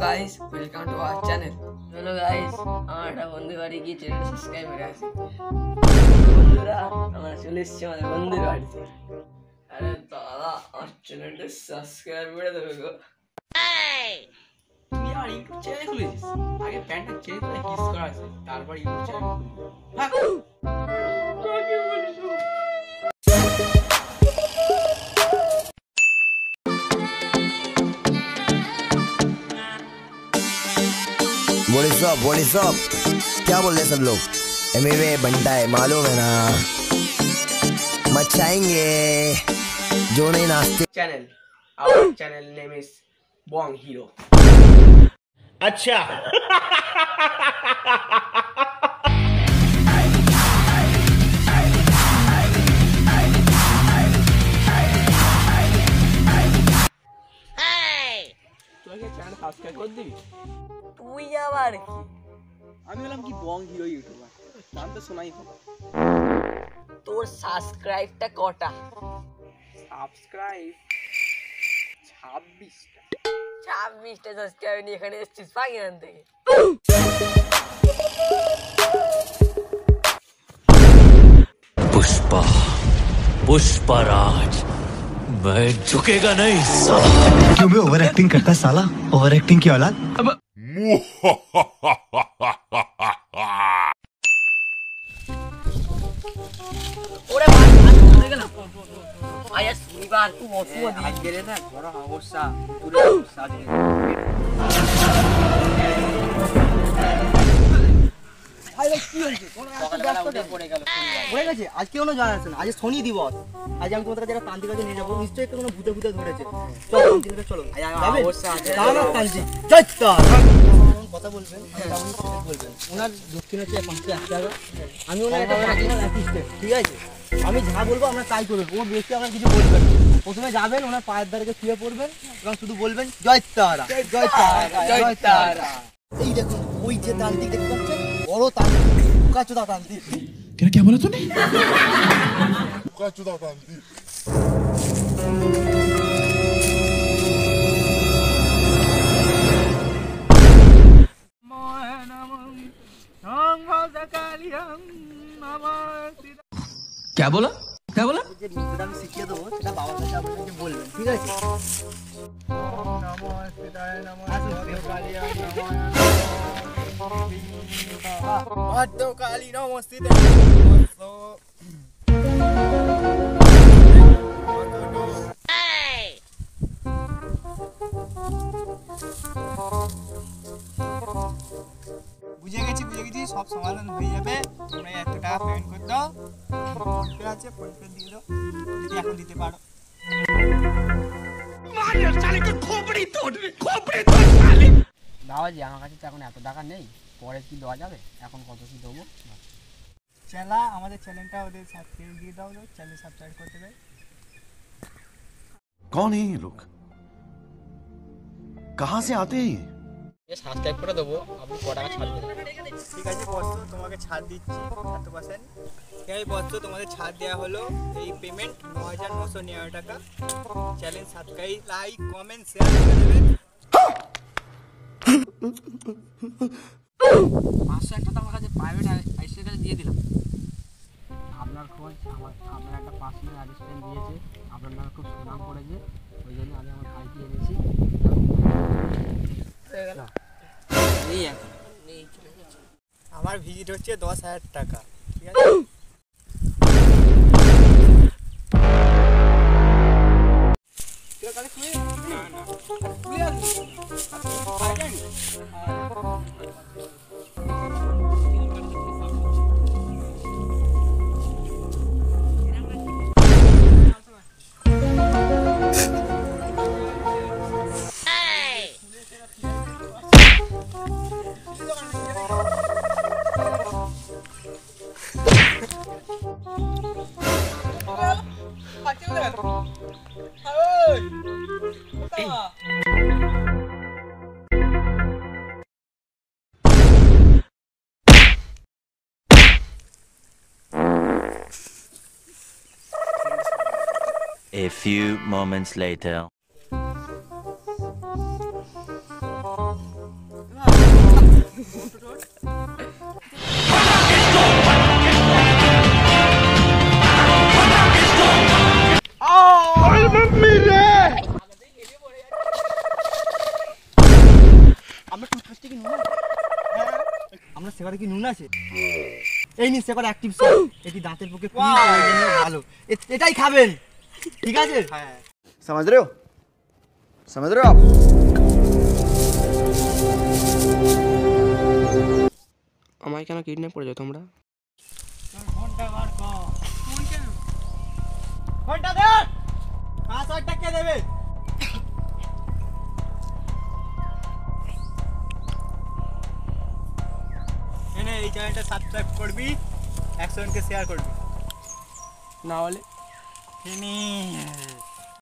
guys, welcome to our channel. Hello guys, আমার একটা বন্ধুর বাড়ি গিয়ে চ্যানেলটা সাবস্ক্রাইব করে আসি। বন্ধুরা আমরা চলে এসেছি আমাদের বন্ধুর বাড়িতে। আরে দাদা আমার চ্যানেলটা সাবস্ক্রাইব করে দেবে গো। তুই আর ইউটিউব চ্যানেল খুলেছিস? আগে প্যান্টটা চেঞ্জ করে কিস করা আছে, তারপর ইউটিউব চ্যানেল খুলবি। What is up? क्या बोल रहे सब लोग? एमवे बनता है मालूम है ना, मचाएंगे जो नहीं नाचते। Channel, our channel name is Bong Hero. अच्छा তুই কি চ্যানেল সাবস্ক্রাইব করে দিবি? তুই আবার কি? আমি বললাম কি বং হিরো ইউটিউবার, নাম তো শোনাই তো। তোর সাবস্ক্রাইবটা কটা? সাবস্ক্রাইব 26টা। 26টা সাবস্ক্রাইব নিয়ে এখানে এসেছিস পাকিস্তান থেকে। पुष्पा पुष्पराज मैं झुकेगा नहीं साला। क्यों बे ओवर एक्टिंग करता है साला? ओवर एक्टिंग की औलाद। ওরে ভাই চলে গেল। আয়া শনিবার খুব অসুবিধা দিয়ে আজকে না বড় সমস্যা, পুরো সাজে। পড়ে গেছে আজকে কোনো জানা আছে না, আজ শনি দিবস। আজ আমি তোমাদের কাছে একটা তান্ত্রিক কাছে নিয়ে যাবো, নিশ্চয়ই একটা কোনো ভূতে ভূতে ধরেছে। চলো তান্ত্রিকের চলো কথা বলবেন, বলবেন ওনার দক্ষিণ হচ্ছে 5 টাকা। আমি ওনার একটা ঠিক আছে, আমি যা বলবো আমরা তাই করবেন, ও বেশি আপনার কিছু বলবেন না। প্রথমে যাবেন ওনার পায়ের ধারে শুয়ে পড়বেন এবং শুধু বলবেন জয় তারা জয় তারা জয় তারা। এই দেখুন ওই যে তান্ত্রিক দেখতে পাচ্ছেন, বড় তান্ত্রিক, বুকাচোদা তান্ত্রিক। क्या बोला तूने? बुकाचोदा तांत्रिक। क्या बोला क्या बोला? যে বিদ্যাটা আমি শিখিয়ে দেবো সেটা বাবার কাছে আপনাকে বলবেন, ঠিক আছে? বুঝে গেছি সব সমাধান হয়ে যাবে। তোমরা 1 টাকা পেমেন্ট করে দাও, ফোনপে আছে ফোনপে দিয়ে দাও যদি এখন দিতে পারো। বাবাজি আমার কাছে তো এখন এত টাকা নেই, পরে কি দেওয়া যাবে? এখন কত কি দেবো? চ্যানেল আমাদের চ্যানেলটা ওদের সাবস্ক্রাইব দিয়ে দাও, চ্যানেল সাবস্ক্রাইব করতে দেয়। कौन है ये लोग? कहाँ से आते हैं? সাবস্ক্রাইব করে দেবো, আপনি ক টাকা ছাড় দেবেন? ঠিক আছে বস, তোমাকে ছাড় দিচ্ছি 7%। ঠিক আছে বস, তোমাদের ছাড় দেওয়া হলো। এই পেমেন্ট 9999 টাকা। Channel subscribe, like, comment, share করে দেবেন। 500 একটা তো আমার কাছে প্রাইভেট আইসির কাছে দিয়ে দিলাম। আপনার খোঁজ আপনার একটা পার্সোনাল অ্যাসিস্ট্যান্ট দিয়েছে, আপনার নামে খুব সুনাম করেছে, ওই জন্য আমি আমার ভাইকে এনেছি। আমার ভিজিট হচ্ছে 10,000 টাকা, ঠিক আছে? A few moments later. এই নিচ্ছে করে অ্যাক্টিভ সল্ট, এটি দাঁতের পক্ষে খুবই প্রয়োজনীয়, ভালো। এটাই খাবেন, ঠিক আছে? হ্যাঁ, समझ रहे हो समझ रहे हो आप আমায় কেন কিডন্যাপ করেছো তোমরা? ফোনটা দে, পাসওয়ার্ডটা কে দেবে? এনে এই চ্যানেলটা সাবস্ক্রাইব করবি, 100 জনকে শেয়ার করবি, না হলে ফিনিশ।